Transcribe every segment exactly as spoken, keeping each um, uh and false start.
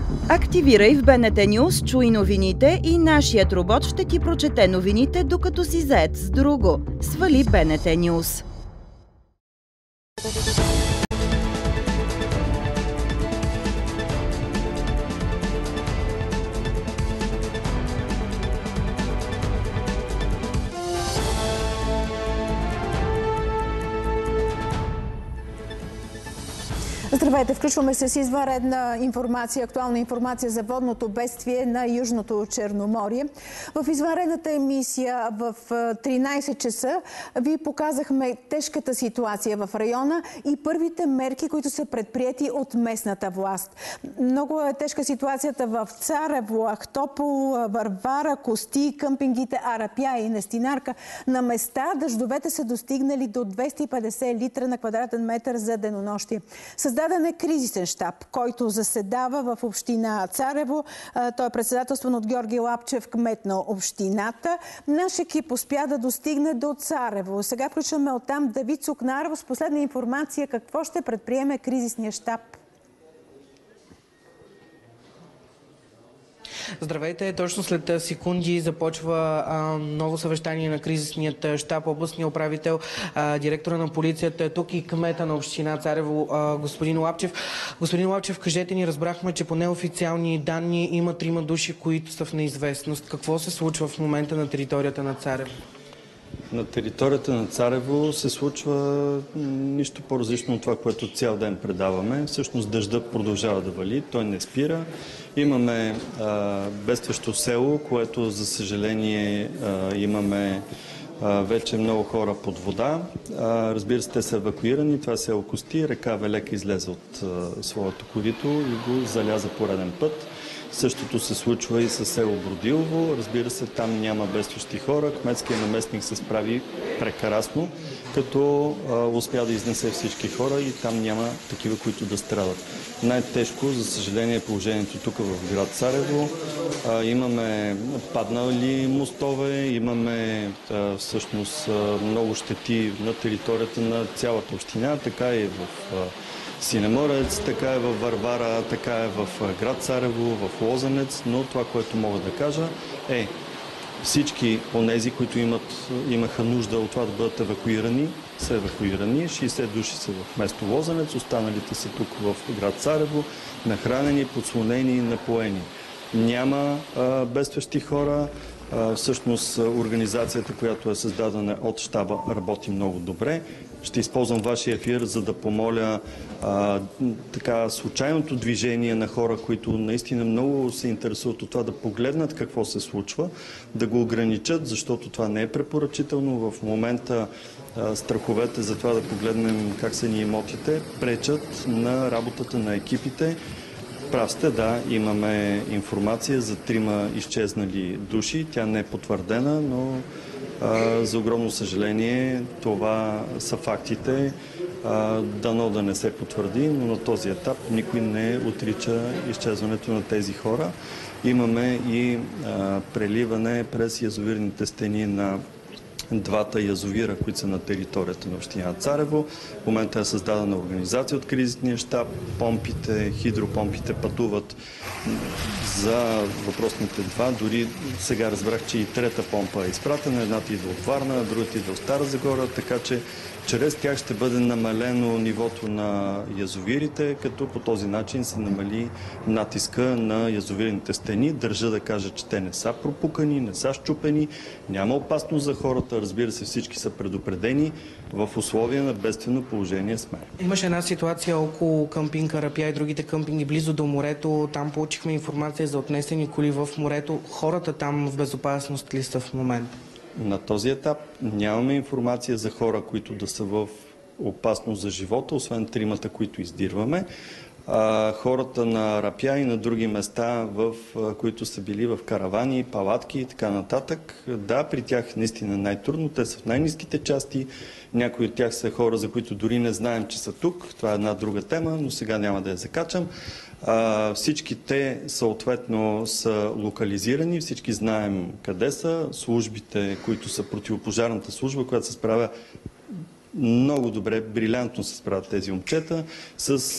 Активирай в БНТ News, чуй новините и нашият робот ще ти прочете новините, докато си зает с друго. Свали БНТ News. Здравейте, включваме се с извънредна информация, актуална информация за водното бедствие на Южното Черноморие. В извънредната емисия в тринайсет часа ви показахме тежката ситуация в района и първите мерки, които са предприяти от местната власт. Много е тежка ситуацията в Царево, Ахтопол, Варвара, Кости, къмпингите Арапя и Нестинарка. На места дъждовете са достигнали до двеста и петдесет литра на квадратен метър за денонощие. Създаден е кризисен щаб, който заседава в община Царево. Той е председателстван от Георги Лапчев, кмет на общината. Наш екип успя да достигне до Царево. Сега включваме оттам Давид Сукнаров с последна информация какво ще предприеме кризисния щаб. Здравейте! Точно след секунди започва а, ново съвещание на кризисният щаб. Областния управител, а, директора на полицията е тук и кмета на община Царево, а, господин Лапчев. Господин Лапчев, кажете ни, разбрахме, че по неофициални данни има трима души, които са в неизвестност. Какво се случва в момента на територията на Царево? На територията на Царево се случва нищо по-различно от това, което цял ден предаваме. Всъщност дъждът продължава да вали, той не спира. Имаме а, бедстващо село, което за съжаление а, имаме а, вече много хора под вода. А, разбира се, те са евакуирани. Това е село Кости. Река Велека излезе от а, своето корито и го заля за пореден път. Същото се случва и с село Бродилово. Разбира се, там няма бедстващи хора. Кметският наместник се справи прекрасно, като а, успя да изнесе всички хора и там няма такива, които да страдат. Най-тежко, за съжаление, е положението тук в град Царево. А, имаме паднали мостове, имаме а, всъщност а, много щети на територията на цялата община, така и в а, Синеморец, така е във Варвара, така е в град Царево, в Лозенец, но това, което мога да кажа е всички онези, които имат, имаха нужда от това да бъдат евакуирани, са евакуирани. шейсет души са в место Лозенец, останалите са тук в град Царево, нахранени, подслонени, напоени. Няма а, бедстващи хора. А, всъщност организацията, която е създадена от щаба, работи много добре. Ще използвам вашия ефир, за да помоля а, така случайното движение на хора, които наистина много се интересуват от това, да погледнат какво се случва, да го ограничат, защото това не е препоръчително. В момента а, страховете за това да погледнем как са ни имотите пречат на работата на екипите. Прав сте, да, имаме информация за трима изчезнали души. Тя не е потвърдена, но а, за огромно съжаление това са фактите. А, дано да не се потвърди, но на този етап никой не отрича изчезването на тези хора. Имаме и а, преливане през язовирните стени на двата язовира, които са на територията на община Царево. В момента е създадена организация от кризисния щаб. Помпите, хидропомпите пътуват за въпросните два. Дори сега разбрах, че и трета помпа е изпратена. Едната идва от Варна, другата идва от Стара Загора, така че чрез тях ще бъде намалено нивото на язовирите, като по този начин се намали натиска на язовирните стени. Държа да кажа, че те не са пропукани, не са счупени, няма опасност за хората. Разбира се, всички са предупредени. В условия на бедствено положение сме. Имаше една ситуация около къмпинг Арапя и другите къмпинги близо до морето. Там получихме информация за отнесени коли в морето. Хората там в безопасност ли са в момента? На този етап нямаме информация за хора, които да са в опасност за живота, освен тримата, които издирваме. А, хората на Рапя и на други места, в които са били в каравани, палатки и така нататък. Да, при тях наистина най-трудно. Те са в най-ниските части. Някои от тях са хора, за които дори не знаем, че са тук. Това е една друга тема, но сега няма да я закачам. А, всички те съответно са локализирани, всички знаем къде са. Службите, които са противопожарната служба, която се справя много добре, брилянтно се справят тези момчета с, а,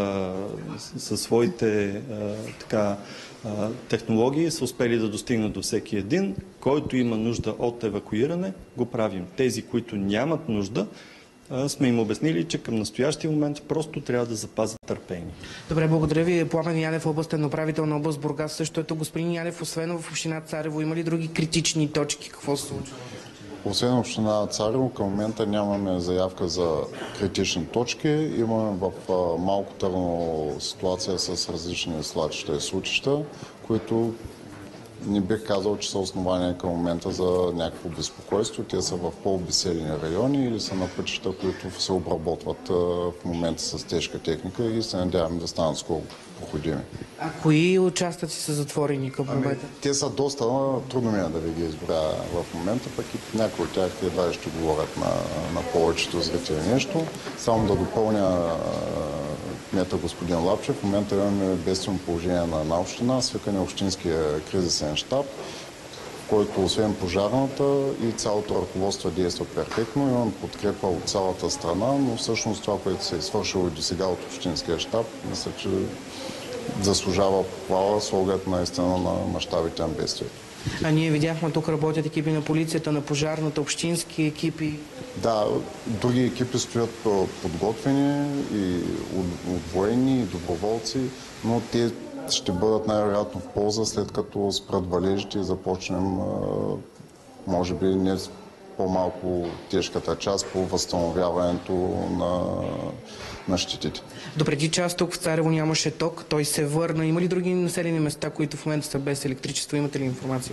с своите а, така, а, технологии, са успели да достигнат до всеки един. Който има нужда от евакуиране, го правим. Тези, които нямат нужда, сме им обяснили, че към настоящия момент просто трябва да запазят търпение. Добре, благодаря ви. Пламен Янев, областен управител на област Бургас. Също ето, господин Янев, освен в община Царево, има ли други критични точки? Какво се случва? Освен община Царево, към момента нямаме заявка за критични точки. Имаме в Малко Търново ситуация с различни свлачища и случища, които не бих казал, че са основания към момента за някакво безпокойство. Те са в по-обеселени райони или са на пътища, които се обработват в момента с тежка техника и се надяваме да станат скоро проходими. А кои участъци са затворени към момента? Ами, те са доста, трудно ми е да ви ги изборя в момента, пък и някои от тях едва ще говорят на, на повечето зрители нещо. Само да допълня кмета господин Лапчев. В момента имаме бедствено положение на една община, свикане общинския кризисен щаб, в който освен пожарната и цялото ръководство действа перфектно. Имам подкрепа от цялата страна, но всъщност това, което се е свършило и досега от общинския щаб, мисля, че заслужава похвала с оглед наистина на мащабите на бедствието. А ние видяхме, тук работят екипи на полицията, на пожарната, общински екипи. Да, други екипи стоят подготвени и от военни, и доброволци, но те ще бъдат най-вероятно в полза, след като спрат валежите и започнем, може би, не по-малко тежката част по възстановяването на, на щитите. Допреди час тук в Царево нямаше ток, той се върна. Има ли други населени места, които в момента са без електричество? Имате ли информация?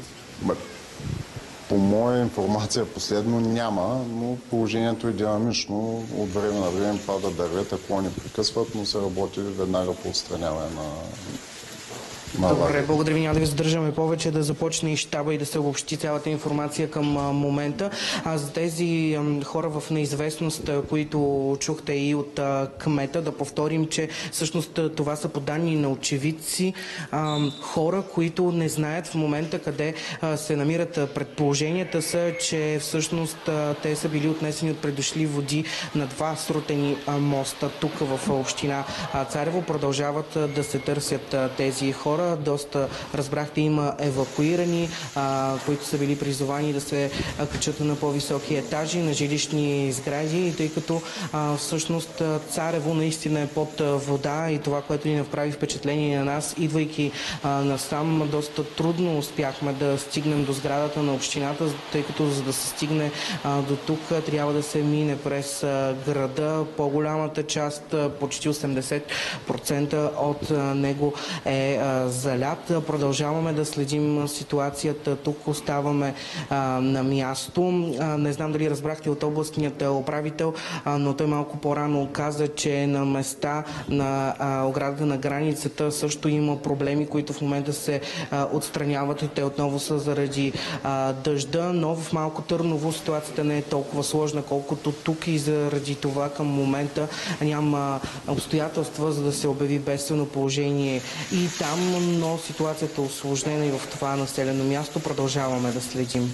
По моя информация последно няма, но положението е динамично. От време на време пада дървета, клони прекъсват, но се работи веднага по отстраняване на... Добре, благодаря ви. Няма да ви задържаме повече, да започне и щаба и да се обобщи цялата информация към а, момента. А за тези а, хора в неизвестност, а, които чухте и от а, кмета, да повторим, че всъщност това са по данни на очевидци, а, хора, които не знаят в момента къде а, се намират. Предположенията са, че всъщност а, те са били отнесени от предошли води на два срутени а, моста тук в община а, Царево. Продължават а, да се търсят а, тези хора. Доста, разбрахте, има евакуирани, а, които са били призовани да се качат на по-високи етажи, на жилищни сгради, тъй като а, всъщност Царево наистина е под вода и това, което ни направи впечатление на нас, идвайки а, насам, доста трудно успяхме да стигнем до сградата на общината, тъй като за да се стигне а, до тук трябва да се мине през а, града. По-голямата част, почти осемдесет процента от а, него е а, залят. Продължаваме да следим ситуацията. Тук оставаме а, на място. А, не знам дали разбрахте от областният управител, а, но той малко по-рано каза, че на места на а, оградата на границата също има проблеми, които в момента се а, отстраняват. Те отново са заради а, дъжда, но в Малко Търново ситуацията не е толкова сложна, колкото тук и заради това към момента няма обстоятелства, за да се обяви бедствено положение и там, но ситуацията е усложнена и в това населено място. Продължаваме да следим.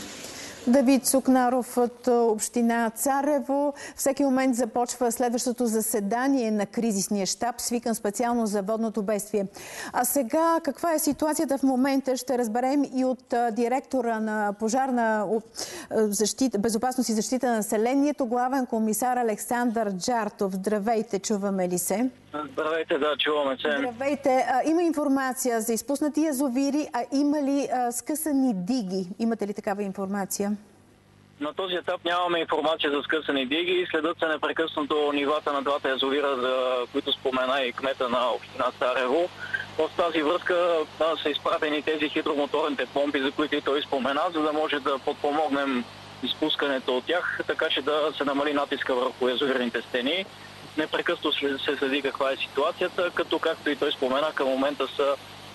Давид Сукнаров от община Царево. Всеки момент започва следващото заседание на кризисния щаб, свикан специално за водното бедствие. А сега каква е ситуацията в момента, ще разберем и от директора на пожарна защита, безопасност и защита на населението, главен комисар Александър Джартов. Здравейте, чуваме ли се? Здравейте, да, чуваме се. Здравейте. А, има информация за изпуснати язовири, а има ли а, скъсани диги? Имате ли такава информация? На този етап нямаме информация за скъсани диги. Следят се непрекъснато нивата на двата язовира, за които спомена и кмета на община Царево. В тази връзка да, са изпратени тези хидромоторните помпи, за които и той спомена, за да може да подпомогнем изпускането от тях, така че да се намали натиска върху язовирните стени. Непрекъснато се следи каква е ситуацията, като както и той спомена, към момента са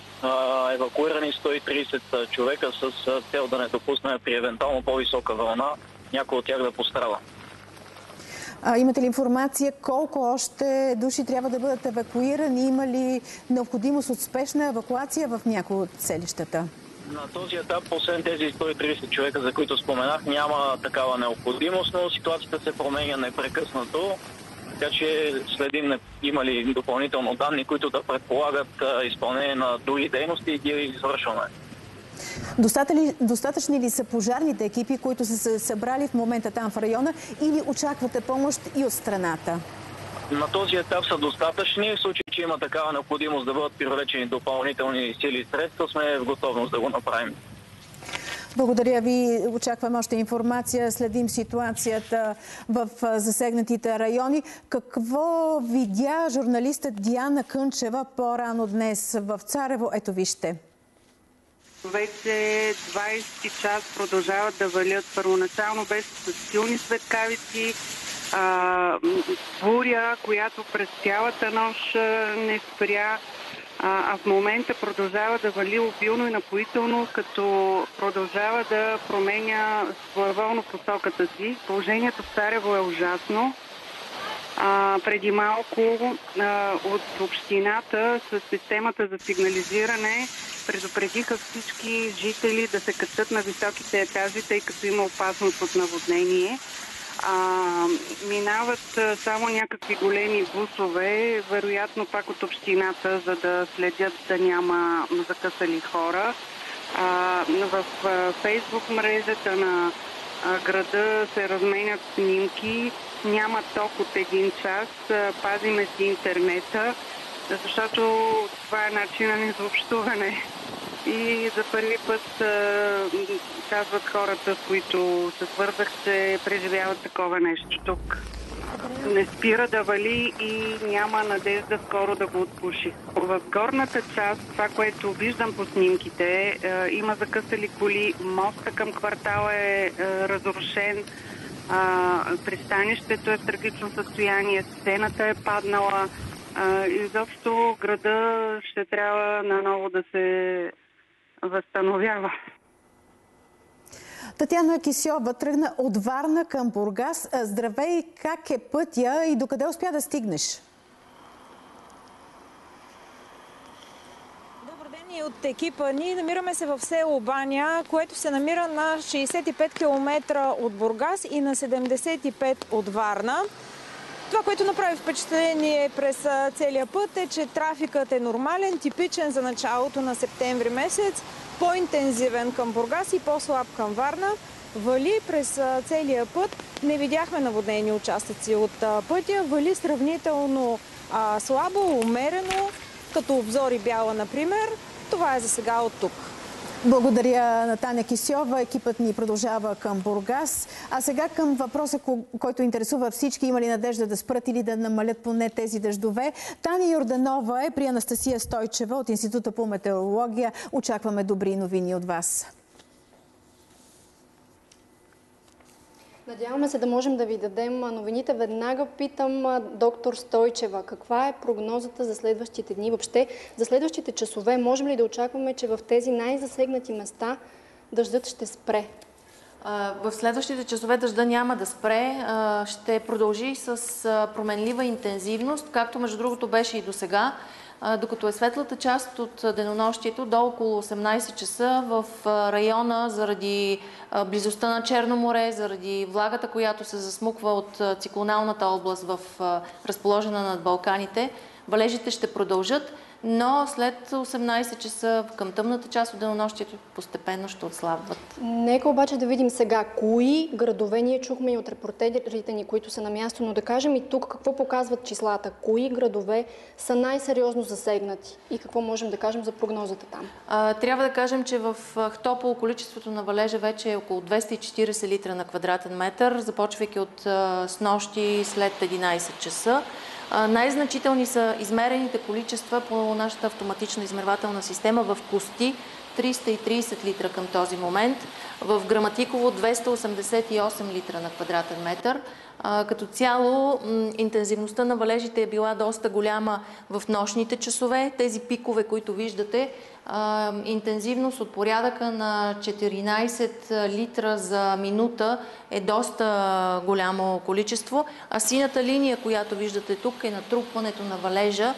а, евакуирани сто и тридесет човека с цел да не допуснем при евентуално по-висока вълна някой от тях да пострада. А, имате ли информация колко още души трябва да бъдат евакуирани? Има ли необходимост от спешна евакуация в някои от селищата? На този етап, освен тези сто и тридесет човека, за които споменах, няма такава необходимост, но ситуацията се променя непрекъснато. Така че следим има ли допълнително данни, които да предполагат изпълнение на други дейности и ги извършваме. Достатъчни ли са пожарните екипи, които са се събрали в момента там в района, или очаквате помощ и от страната? На този етап са достатъчни. В случай, че има такава необходимост да бъдат привлечени допълнителни сили и средства, сме в готовност да го направим. Благодаря ви. Очакваме още информация. Следим ситуацията в засегнатите райони. Какво видя журналистът Диана Кънчева по-рано днес в Царево? Ето вижте. Вече двайсети час продължават да валят. Първоначално беше с силни светкавици, а, буря, която през цялата нощ не спря. А в момента продължава да вали обилно и напоително, като продължава да променя своеволно посоката си. Положението в Царево е ужасно. А, преди малко а, от общината с системата за сигнализиране предупредиха всички жители да се качат на високите етажи, тъй като има опасност от наводнение. А, минават само някакви големи бусове, вероятно пак от общината, за да следят да няма закъсали хора. А, в Фейсбук мрежата на а, града се разменят снимки, няма ток от един час, пазиме си интернета, защото това е начинът за общуване. И за първи път казват хората, с които се свързах, че преживяват такова нещо тук. Не спира да вали и няма надежда скоро да го отпуши. В горната част, това, което виждам по снимките, има закъсали коли, моста към квартала е разрушен, пристанището е в трагично състояние, сцената е паднала. Изобщо града ще трябва наново да се възстановява. Татяна Кисьова тръгна от Варна към Бургас. Здравей, как е пътя и докъде успя да стигнеш? Добър ден и от екипа. Ние намираме се в село Баня, което се намира на шейсет и пет километра от Бургас и на седемдесет и пет от Варна. Това, което направи впечатление през целия път е, че трафикът е нормален, типичен за началото на септември месец, по-интензивен към Бургас и по-слаб към Варна. Вали през целия път. Не видяхме наводнени участъци от пътя. Вали сравнително а, слабо, умерено, като обзори Бяла, например. Това е за сега от тук. Благодаря на Таня Кисьова. Екипът ни продължава към Бургас. А сега към въпроса, който интересува всички. Има ли надежда да спрат или да намалят поне тези дъждове? Таня Йорданова е при Анастасия Стойчева от Института по метеорология. Очакваме добри новини от вас. Надяваме се да можем да ви дадем новините. Веднага питам доктор Стойчева, каква е прогнозата за следващите дни? Въобще, за следващите часове можем ли да очакваме, че в тези най-засегнати места дъждът ще спре? В следващите часове дъжда няма да спре. Ще продължи с променлива интензивност, както между другото беше и до сега. Докато е светлата част от денонощието, до около осемнайсет часа в района, заради близостта на Черно море, заради влагата, която се засмуква от циклоналната област, в разположена над Балканите, валежите ще продължат, но след осемнайсет часа към тъмната част от денонощието постепенно ще отслабват. Нека обаче да видим сега кои градове, ние чухме и от репортерите ни, които са на място, но да кажем и тук какво показват числата. Кои градове са най-сериозно засегнати и какво можем да кажем за прогнозата там? А, трябва да кажем, че в Ахтопол количеството на валежа вече е около двеста и четирийсет литра на квадратен метър, започвайки от а, снощи след единайсет часа. Най-значителни са измерените количества по нашата автоматична измервателна система в Кости – триста и трийсет литра към този момент, в Граматиково двеста осемдесет и осем литра на квадратен метър. Като цяло интензивността на валежите е била доста голяма в нощните часове. Тези пикове, които виждате, интензивност от порядъка на четиринайсет литра за минута е доста голямо количество. А синята линия, която виждате тук, е натрупването на валежа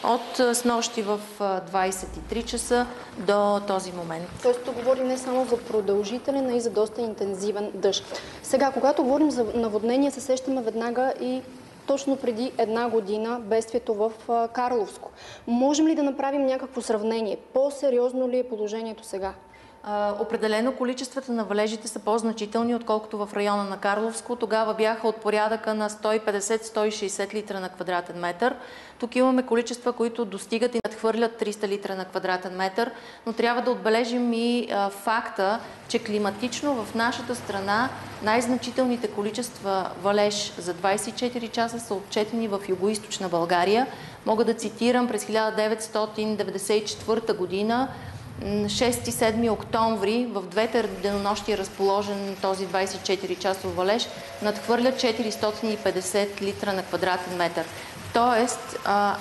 от снощи в двадесет и три часа до този момент. Тоест, тук говорим не само за продължителен, а и за доста интензивен дъжд. Сега, когато говорим за наводнение, се сещаме веднага и точно преди една година бедствието в Карловско. Можем ли да направим някакво сравнение? По-сериозно ли е положението сега? Uh, определено количествата на валежите са по-значителни, отколкото в района на Карловско. Тогава бяха от порядъка на сто и петдесет до сто и шейсет литра на квадратен метър. Тук имаме количества, които достигат и надхвърлят триста литра на квадратен метър, но трябва да отбележим и uh, факта, че климатично в нашата страна най-значителните количества валеж за двадесет и четири часа са отчетени в югоизточна България. Мога да цитирам през хиляда деветстотин деветдесет и четвърта година, шести и седми октомври, в двете денонощия разположен този двадесет и четири часов валеж, надхвърля четиристотин и петдесет литра на квадратен метър. Тоест,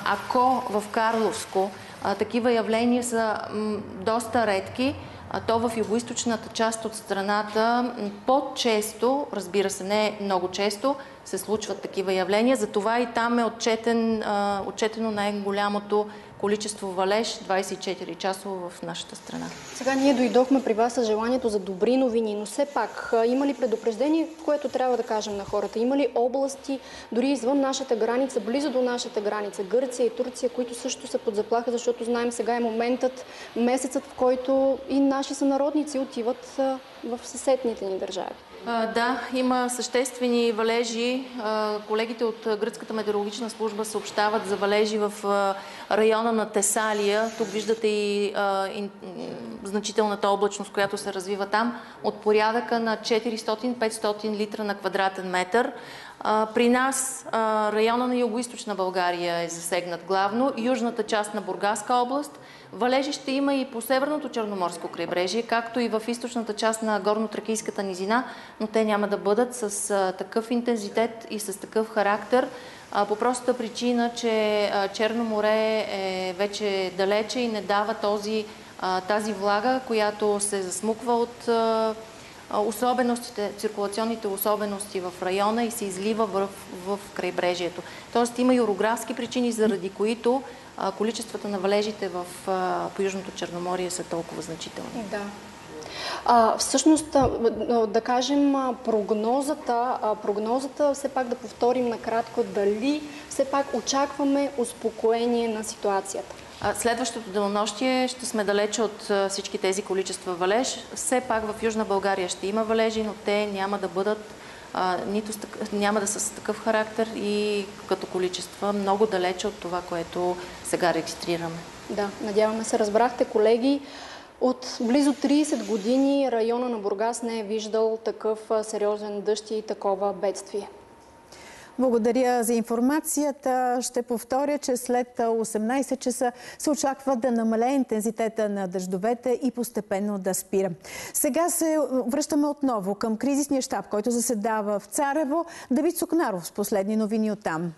ако в Карловско такива явления са доста редки, то в югоизточната част от страната по-често, разбира се, не много често, се случват такива явления. Затова и там е отчетен, отчетено най-голямото количество валеж двадесет и четири часово в нашата страна. Сега ние дойдохме при вас с желанието за добри новини, но все пак има ли предупреждение, което трябва да кажем на хората? Има ли области, дори извън нашата граница, близо до нашата граница, Гърция и Турция, които също са под заплаха, защото знаем сега е моментът, месецът, в който и наши сънародници отиват в съседните ни държави? А, да, има съществени валежи. А, колегите от Гръцката метеорологична служба съобщават за валежи в а, района на Тесалия. Тук виждате и, а, и значителната облачност, която се развива там, от порядъка на четиристотин до петстотин литра на квадратен метър. А, при нас а, района на югоизточна България е засегнат главно, южната част на Бургаска област. Валежи ще има и по северното Черноморско крайбрежие, както и в източната част на Горно-Тракийската низина, но те няма да бъдат с а, такъв интензитет и с такъв характер, а, по простата причина, че а, Черно море е вече далече и не дава този, а, тази влага, която се засмуква от а, особеностите, циркулационните особености в района и се излива в, в крайбрежието. Тоест има и орографски причини, заради които а, количествата на валежите в, а, по Южното Черноморие са толкова значителни. Да. А, всъщност, да кажем, прогнозата, прогнозата, все пак да повторим накратко, дали все пак очакваме успокоение на ситуацията? Следващото денонощие ще сме далече от всички тези количества валеж. Все пак в Южна България ще има валежи, но те няма да бъдат, а, нито няма да са с такъв характер и като количества много далече от това, което сега регистрираме. Да, надяваме се. Разбрахте, колеги, от близо тридесет години района на Бургас не е виждал такъв сериозен дъжд и такова бедствие. Благодаря за информацията. Ще повторя, че след осемнадесет часа се очаква да намалее интензитета на дъждовете и постепенно да спира. Сега се връщаме отново към кризисния щаб, който заседава в Царево. Давид Сукнаров с последни новини оттам.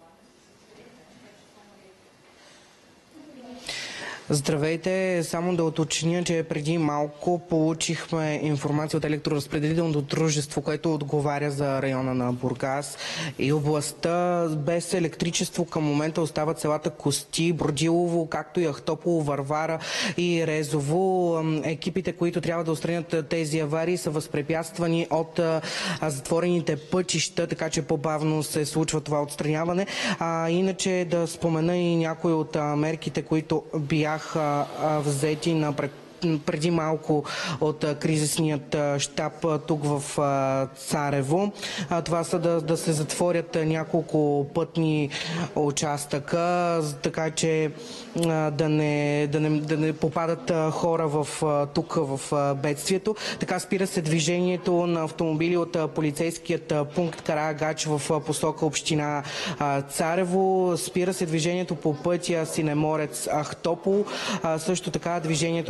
Здравейте! Само да уточня, че преди малко получихме информация от електроразпределителното дружество, което отговаря за района на Бургас и областта. Без електричество към момента остават селата Кости, Бродилово, както и Ахтополо, Варвара и Резово. Екипите, които трябва да отстранят тези аварии, са възпрепятствани от затворените пътища, така че по-бавно се случва това отстраняване. А, иначе да спомена и някои от мерките, които бяха взети на преди малко от кризисният щаб тук в Царево. Това са да, да се затворят няколко пътни участъка, така че да не, да не, да не попадат хора в, тук в бедствието. Така спира се движението на автомобили от полицейският пункт Караагач в посока община Царево. Спира се движението по пътя Синеморец-Ахтопол. Също така движението е преустановено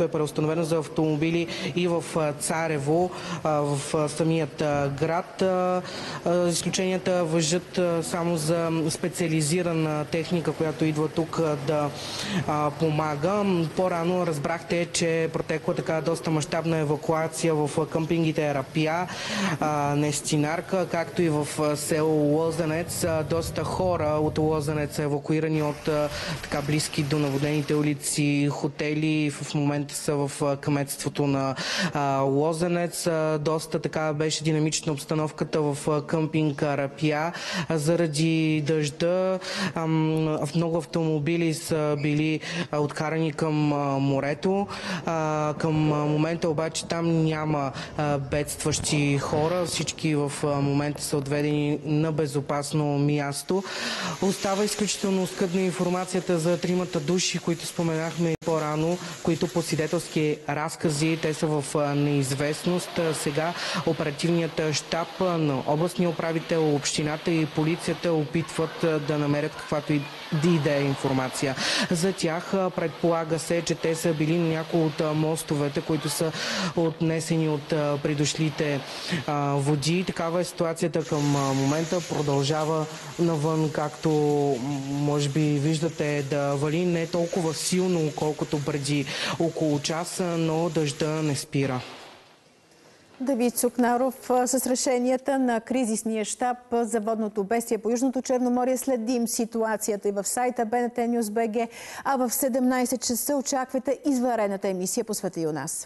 установено за автомобили и в Царево, в самият град. Изключенията важат само за специализирана техника, която идва тук да помага. По-рано разбрахте, че протекла така доста мащабна евакуация в къмпингите Арапия, Нестинарка, както и в село Лозенец. Доста хора от Лозенец са евакуирани от така близки до наводнените улици, хотели. В момента са в кметството на Лозенец. Доста така беше динамична обстановката в къмпинг Арапия заради дъжда. Много автомобили са били откарани към морето. Към момента обаче там няма бедстващи хора. Всички в момента са отведени на безопасно място. Остава изключително скъдна информацията за тримата души, които споменахме по-рано, които по свидетелски разкази, те са в неизвестност. Сега оперативният щаб на областния управител, общината и полицията опитват да намерят каквато и да е информация. За тях предполага се, че те са били на някои от мостовете, които са отнесени от придошлите води. Такава е ситуацията към момента. Продължава навън, както може би виждате, да вали не толкова силно, колкото преди около часа, но дъжда не спира. Давид Сукнаров с решенията на кризисния щаб за водното бедствие по Южното Черноморие. Следим ситуацията и в сайта би ен те Нюз точка би джи, а в седемнайсет часа очаквайте извънредната емисия по Света и у нас.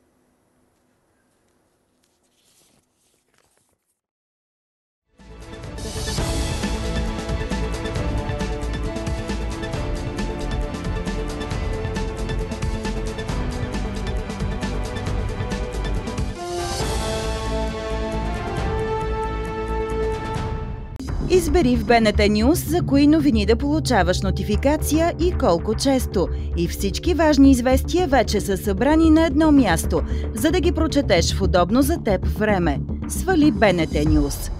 Избери в би ен те Нюз за кои новини да получаваш нотификация и колко често. И всички важни известия вече са събрани на едно място, за да ги прочетеш в удобно за теб време. Свали би ен те Нюз.